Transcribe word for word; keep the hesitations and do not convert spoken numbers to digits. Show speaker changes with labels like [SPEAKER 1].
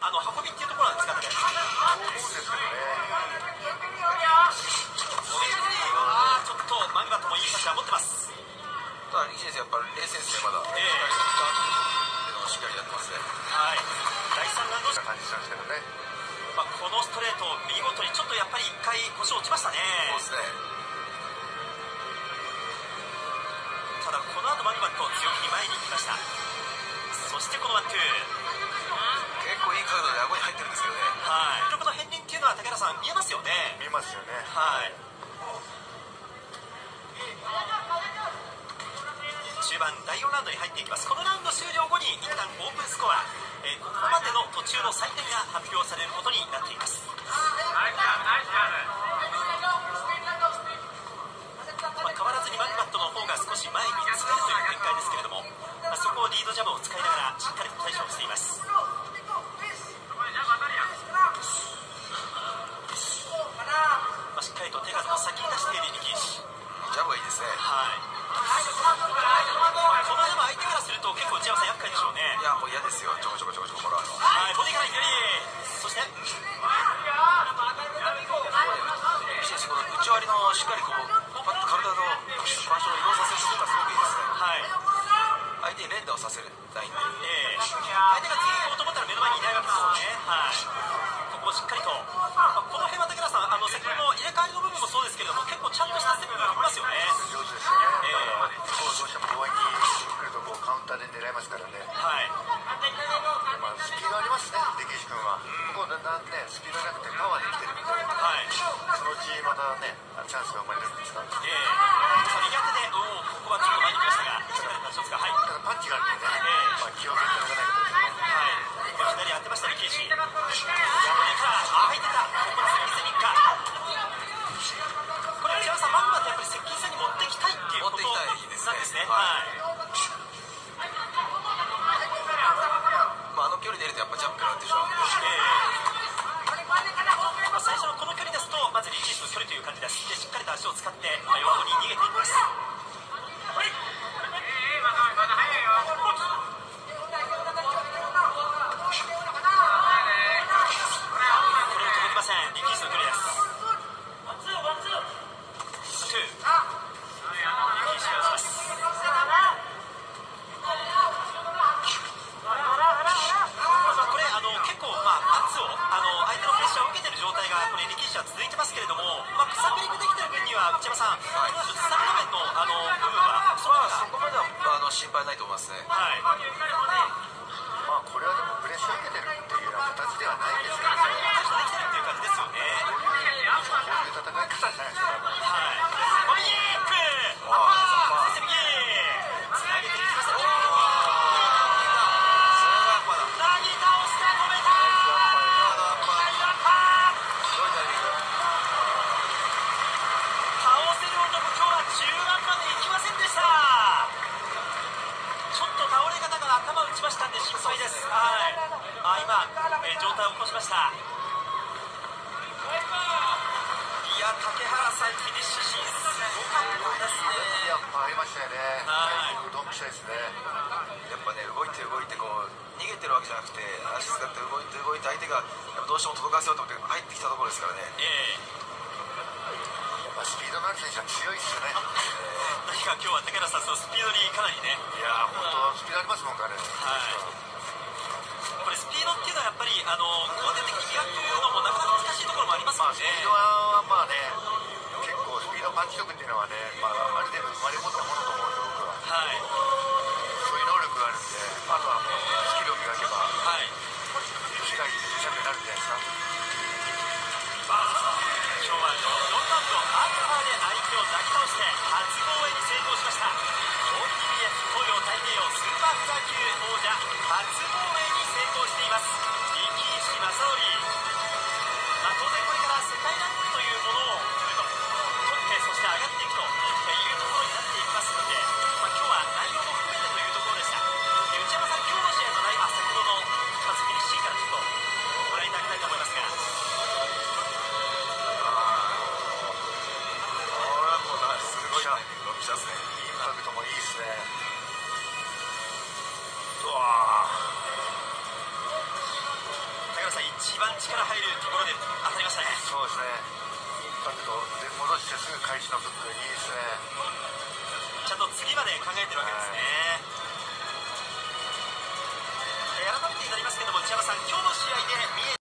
[SPEAKER 1] あの運びっていうところなんですかね。
[SPEAKER 2] そう思うんですけどね。
[SPEAKER 1] ああちょっとマグバットもいいパスは持ってます。
[SPEAKER 3] ただ力士やっぱり冷静ですね。まだ、えー、しっかりやってますね。
[SPEAKER 1] はい、だいさんラウンド
[SPEAKER 2] 感じしましたけどね。
[SPEAKER 1] まあ、このストレート見事にちょっとやっぱりいっかい腰落ちましたね。
[SPEAKER 3] そうですね。
[SPEAKER 1] ただこの後マグバット強気に前に行きました。そしてこのワンツー
[SPEAKER 3] 結構いい角度で顎に入ってるんですけどね。
[SPEAKER 1] はい、この片鱗っていうのは竹原さん見えますよね。
[SPEAKER 2] 見えますよね。
[SPEAKER 1] はい、中盤だいよんラウンドに入っていきます。このラウンド終了後に一旦オープンスコア、えー、ここまでの途中の採点が発表されることになっています。まあ、変わらずにマグバットの方が少し前に詰めるという展開ですけれども、まあ、そこをリードジャブを使いながらしっかりと対処をしています。まあ、しっかりと手数の先に出している力士。
[SPEAKER 3] ジャブがいいですね。
[SPEAKER 1] はい、このでも相手からすると結構内山さん厄介でしょうね。
[SPEAKER 3] いやもう嫌ですよ。ちょこちょこちょこちょこもらうの。
[SPEAKER 1] はい、ボディから左、そして
[SPEAKER 3] この内割りのしっかりこうパッと体の場所を移動させることがすごくいいですね。
[SPEAKER 1] はい、
[SPEAKER 3] 相手に連打をさせないんで、
[SPEAKER 1] えー、相手が次行こうと思ったら目の前にいないわけですよね。はい、ここをしっかりと、まあ、この辺は竹田さん、あの先ほどの入れ替わりの部分もそうですけれども、結構ちゃんとしたステップが踏みますよね。
[SPEAKER 2] 上手ですよね。えー、こうどうしても強引に来るとこうカウンターで狙いますからね。
[SPEAKER 1] はい、
[SPEAKER 2] まあ、スピードありますね、力士君は。ここだんだんね、スピードじゃなくてパワーで来てるみたいな。
[SPEAKER 1] はい、
[SPEAKER 2] そのうちまたね、チャンスが生まれるんですか。
[SPEAKER 1] えー、さあ右手で、おお、ここはちょっと前に来ましたが、しっかりと立ちますが、はい、
[SPEAKER 2] ただパンチがあるんでね、
[SPEAKER 1] えー、
[SPEAKER 2] まあ、気をつけていただかないとですね。
[SPEAKER 1] はい、これ左当てました力士。横にから、あ、入ってた、ここで接近戦に行くか。これ内山さん、マグマってやっぱり接近戦に持ってきたいっていうことなんですね。はい、
[SPEAKER 3] まあ、あの距離で出るとやっぱジャンプが打ってしまうんで、
[SPEAKER 1] えーまあ、最初のこの距離ですとまずリリースの距離という感じです。でしっかりと足を使って、まあ、横に逃げていきます。はい、これを届きません。リリースの距離です。ツーリリースをします。これあの結構、まあ、圧をあの相手のプレッシャーを受けている状態がこれ力士は続いてますけれども、まあ、くさびりくできている分には内山さん、はい、スタミナ面のあの部分はそ,、まあ、
[SPEAKER 3] そこまではあの心配ないと思いますね。
[SPEAKER 1] はい、
[SPEAKER 2] まあ、これはでもプレッシャーを受けてるっていう形ではないですけどね。
[SPEAKER 1] 対処できてるっていう感じですよね。
[SPEAKER 2] こういう戦い方じゃないですか。
[SPEAKER 1] はい、ボディーキック、そして右つなげていきました。頭を打ちましたんで心配です。はい、あ今、えー、状態を起こしました。いや竹原さん、フィニッシュシーンすごかったですね。
[SPEAKER 2] いやありましたよね。はい、ドンピシャですね。
[SPEAKER 3] やっぱね、動いて動いてこう逃げてるわけじゃなくて、足使って動いて動いて相手がやっぱどうしても届かせようと思って入ってきたところですからね。
[SPEAKER 1] え
[SPEAKER 2] ー、やっぱスピードのある選手は強いですよね。
[SPEAKER 1] 何か今日は竹原さん、そのスピードにかなりね。
[SPEAKER 2] いや本当スピードありますもんからね。
[SPEAKER 1] はい、これスピードっていうのはやっぱりあの後天的に磨くのもなかなか難しいところもありますもんね。
[SPEAKER 2] まあ、スピードはまあね、結構スピードパンチ力っていうのはね、まあ、ある程度生まれ持ったものと思うんで僕は。はい、そういう能力があるんで、あとはもうスキルを磨けば、はい、世界チャンピオンになるんじゃないですか。
[SPEAKER 1] 今日はよんラウンドアンカーで相手を抱き倒して初防衛に成功しました。 オーティーエフ 東洋太平洋スーパーフライ級王者初防衛に成功しています力士正織。まあ、当然これから世界ランクというものを取って、そして上がっていくというところになっていきますので、まあ、今日は内容も含め一番力入るところで当たりましたね。
[SPEAKER 2] そうですね、パッとで戻してすぐ開始のフック、いいですね。
[SPEAKER 1] ちゃんと次まで考えてるわけですね。はい、えー、改めてになりますけども、内山さん、今日の試合で見え